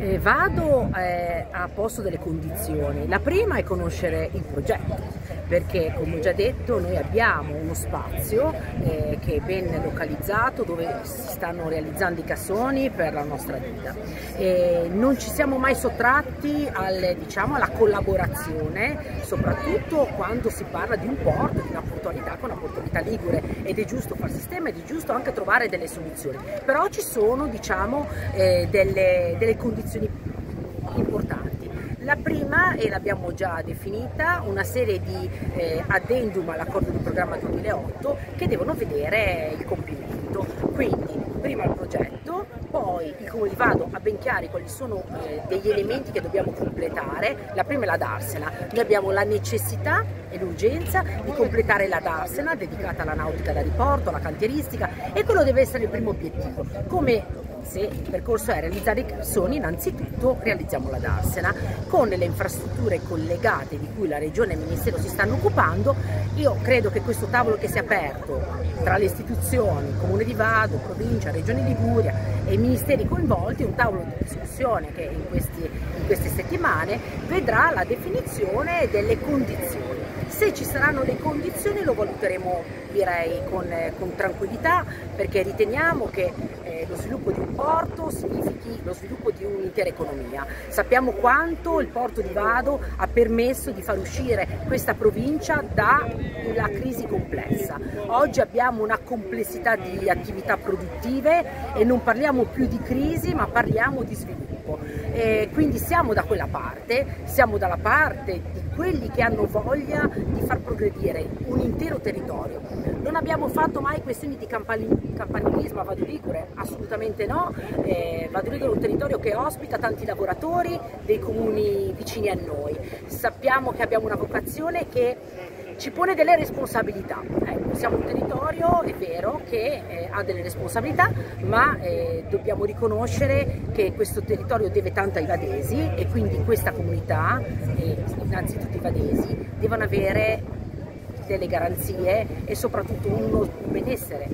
Vado a posto delle condizioni. La prima è conoscere il progetto, perché come ho già detto noi abbiamo uno spazio che è ben localizzato, dove si stanno realizzando i cassoni per la nostra ditta. Non ci siamo mai sottratti alla collaborazione, soprattutto quando si parla di un porto, di una portualità con una portualità ligure, ed è giusto fare sistema ed è giusto anche trovare delle soluzioni, però ci sono delle condizioni importanti. La prima, e l'abbiamo già definita, una serie di addendum all'accordo di programma 2008 che devono vedere il compimento. Quindi prima il progetto, poi il Comune di Vado ha ben chiari quali sono degli elementi che dobbiamo completare. La prima è la darsena. Noi abbiamo la necessità e l'urgenza di completare la darsena dedicata alla nautica da diporto, alla cantieristica, e quello deve essere il primo obiettivo. Come se il percorso è realizzare i cassoni, innanzitutto realizziamo la darsena con le infrastrutture collegate di cui la Regione e il Ministero si stanno occupando. Io credo che questo tavolo che si è aperto tra le istituzioni, Comune di Vado, Provincia, Regione Liguria e i ministeri coinvolti, un tavolo di discussione che in queste settimane vedrà la definizione delle condizioni. Se ci saranno le condizioni lo valuteremo, direi, con tranquillità, perché riteniamo che lo sviluppo di un porto significhi lo sviluppo di un'intera economia. Sappiamo quanto il porto di Vado ha permesso di far uscire questa provincia dalla crisi complessa. Oggi abbiamo una complessità di attività produttive e non parliamo più di crisi, ma parliamo di sviluppo. Quindi siamo da quella parte, siamo dalla parte di quelli che hanno voglia di far progredire un intero territorio. Non abbiamo fatto mai questioni di campanilismo a Vado Ligure, assolutamente no. Vado Ligure è un territorio che ospita tanti lavoratori dei comuni vicini a noi. Sappiamo che abbiamo una vocazione che ci pone delle responsabilità. Siamo un territorio, è vero, che ha delle responsabilità, ma dobbiamo riconoscere che questo territorio deve tanto ai vadesi, e quindi questa comunità, innanzitutto i vadesi, devono avere delle garanzie e soprattutto un benessere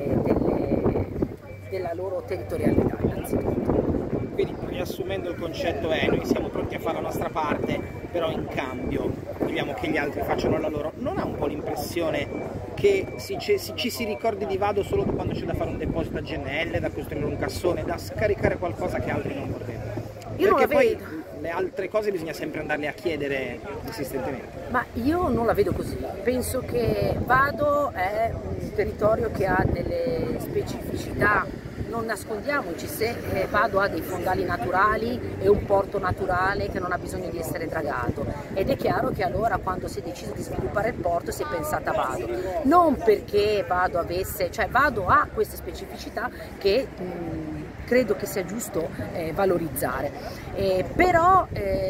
della loro territorialità, innanzitutto. Quindi, riassumendo, il concetto è: noi siamo pronti a fare la nostra parte, però in cambio vogliamo che gli altri facciano la loro. Non ha un po' l'impressione che ci si ricordi di Vado solo quando c'è da fare un deposito a GNL, da costruire un cassone, da scaricare qualcosa che altri non vorrebbero? Io non la vedo. Le altre cose bisogna sempre andarle a chiedere insistentemente. Ma io non la vedo così. Penso che Vado è un territorio che ha delle specificità. Non nascondiamoci, se Vado ha dei fondali naturali e un porto naturale che non ha bisogno di essere dragato, ed è chiaro che allora, quando si è deciso di sviluppare il porto, si è pensata a Vado, non perché Vado Vado ha queste specificità che credo che sia giusto valorizzare, però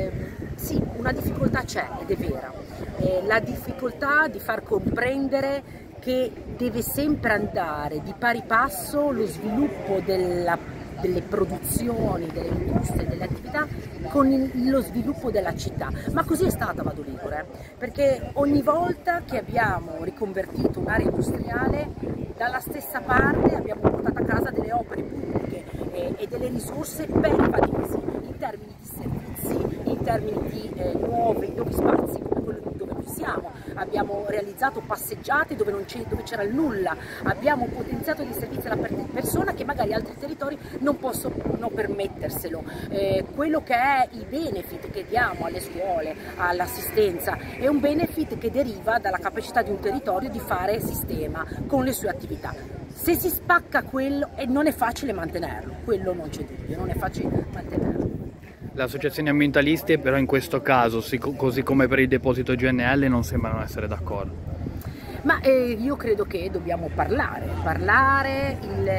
sì, una difficoltà c'è, ed è vera, la difficoltà di far comprendere che deve sempre andare di pari passo lo sviluppo delle produzioni, delle industrie, delle attività con lo sviluppo della città. Ma così è stata Vado Ligure, perché ogni volta che abbiamo riconvertito un'area industriale, dalla stessa parte abbiamo portato a casa delle opere pubbliche e delle risorse per i vadesi, in termini di servizi, in termini di nuovi spazi come quello dove noi siamo. Abbiamo realizzato passeggiate dove c'era il nulla, abbiamo potenziato dei servizi alla persona che magari altri territori non possono permetterselo. Quello che è i benefit che diamo alle scuole, all'assistenza, è un benefit che deriva dalla capacità di un territorio di fare sistema con le sue attività. Se si spacca quello, non è facile mantenerlo, quello non c'è dubbio, non è facile mantenerlo. Le associazioni ambientaliste però in questo caso, così come per il deposito GNL, non sembrano essere d'accordo. Ma io credo che dobbiamo parlare,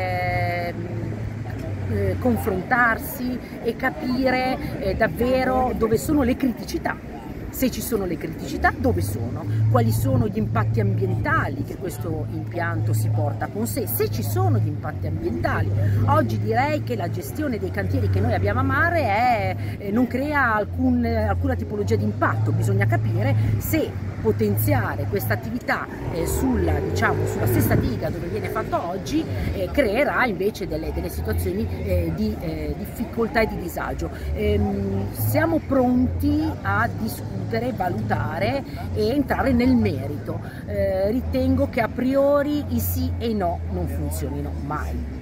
confrontarsi e capire davvero dove sono le criticità. Se ci sono le criticità, dove sono? Quali sono gli impatti ambientali che questo impianto si porta con sé? Se ci sono gli impatti ambientali, oggi direi che la gestione dei cantieri che noi abbiamo a mare non crea alcuna tipologia di impatto. Bisogna capire se potenziare questa attività sulla stessa diga dove viene fatto oggi creerà invece delle situazioni di difficoltà e di disagio. Siamo pronti a discutere, valutare e entrare nel merito. Ritengo che a priori i sì e i no non funzionino mai.